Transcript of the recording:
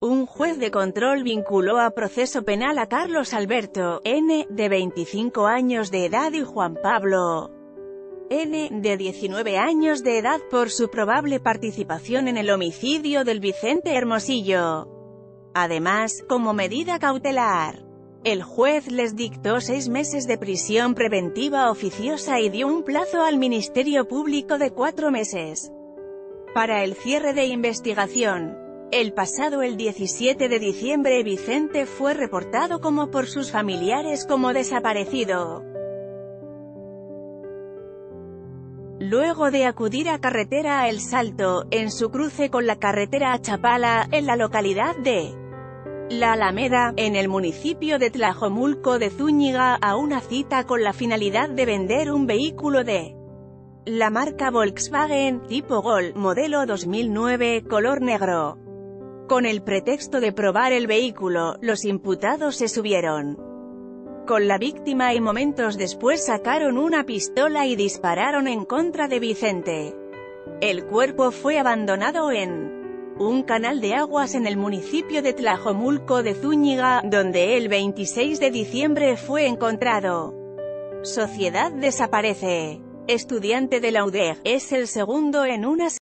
Un juez de control vinculó a proceso penal a Carlos Alberto N., de 25 años de edad, y Juan Pablo N., de 19 años de edad, por su probable participación en el homicidio del Vicente Hermosillo. Además, como medida cautelar, el juez les dictó 6 meses de prisión preventiva oficiosa y dio un plazo al Ministerio Público de 4 meses para el cierre de investigación. El pasado 17 de diciembre Vicente fue reportado por sus familiares como desaparecido. Luego de acudir a carretera El Salto, en su cruce con la carretera a Chapala, en la localidad de La Alameda, en el municipio de Tlajomulco de Zúñiga, a una cita con la finalidad de vender un vehículo de la marca Volkswagen, tipo Gol, modelo 2009, color negro. Con el pretexto de probar el vehículo, los imputados se subieron con la víctima y momentos después sacaron una pistola y dispararon en contra de Vicente. El cuerpo fue abandonado en un canal de aguas en el municipio de Tlajomulco de Zúñiga, donde el 26 de diciembre fue encontrado. Sociedad desaparece. Estudiante de la UDEG, es el segundo en una